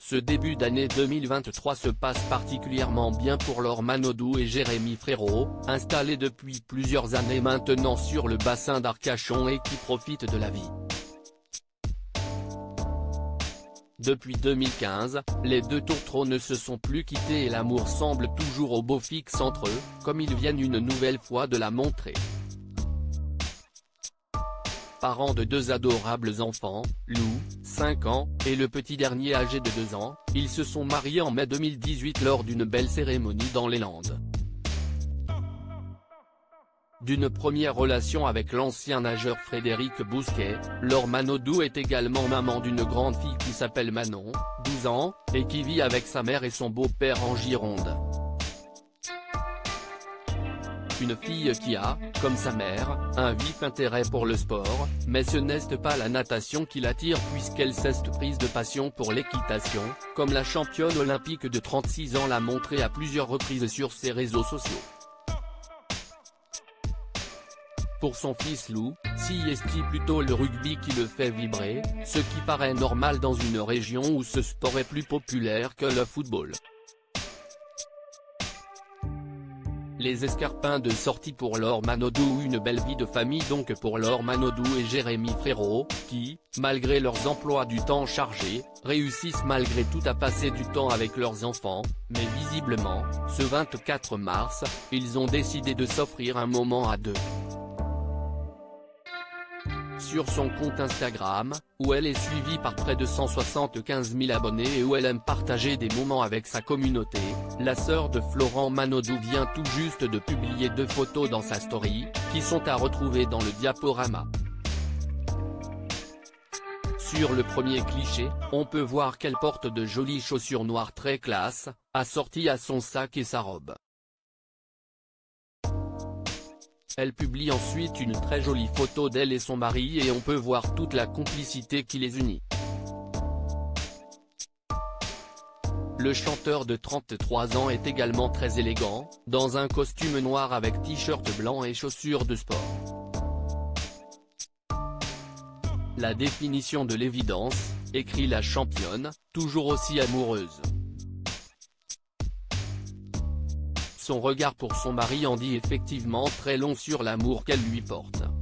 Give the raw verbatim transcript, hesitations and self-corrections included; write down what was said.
ce début d'année deux mille vingt-trois se passe particulièrement bien pour Laure Manodou et Jérémy Frérot, installés depuis plusieurs années maintenant sur le bassin d'Arcachon et qui profitent de la vie. Depuis deux mille quinze, les deux tourtereaux ne se sont plus quittés et l'amour semble toujours au beau fixe entre eux, comme ils viennent une nouvelle fois de la montrer. Parents de deux adorables enfants, Lou, cinq ans, et le petit dernier âgé de deux ans, ils se sont mariés en mai deux mille dix-huit lors d'une belle cérémonie dans les Landes. D'une première relation avec l'ancien nageur Frédéric Bousquet, Laure Manodou est également maman d'une grande fille qui s'appelle Manon, douze ans, et qui vit avec sa mère et son beau-père en Gironde. Une fille qui a, comme sa mère, un vif intérêt pour le sport, mais ce n'est pas la natation qui l'attire puisqu'elle s'est prise de passion pour l'équitation, comme la championne olympique de trente-six ans l'a montré à plusieurs reprises sur ses réseaux sociaux. Pour son fils Lou, c'est plutôt le rugby qui le fait vibrer, ce qui paraît normal dans une région où ce sport est plus populaire que le football. Les escarpins de sortie pour Laure Manodou. Une belle vie de famille donc pour Laure Manodou et Jérémy Frérot, qui, malgré leurs emplois du temps chargés, réussissent malgré tout à passer du temps avec leurs enfants, mais visiblement, ce vingt-quatre mars, ils ont décidé de s'offrir un moment à deux. Sur son compte Instagram, où elle est suivie par près de cent soixante-quinze mille abonnés et où elle aime partager des moments avec sa communauté, la sœur de Florent Manodou vient tout juste de publier deux photos dans sa story, qui sont à retrouver dans le diaporama. Sur le premier cliché, on peut voir qu'elle porte de jolies chaussures noires très classe, assorties à son sac et sa robe. Elle publie ensuite une très jolie photo d'elle et son mari et on peut voir toute la complicité qui les unit. Le chanteur de trente-trois ans est également très élégant, dans un costume noir avec t-shirt blanc et chaussures de sport. La définition de l'évidence, écrit la championne, toujours aussi amoureuse. Son regard pour son mari en dit effectivement très long sur l'amour qu'elle lui porte.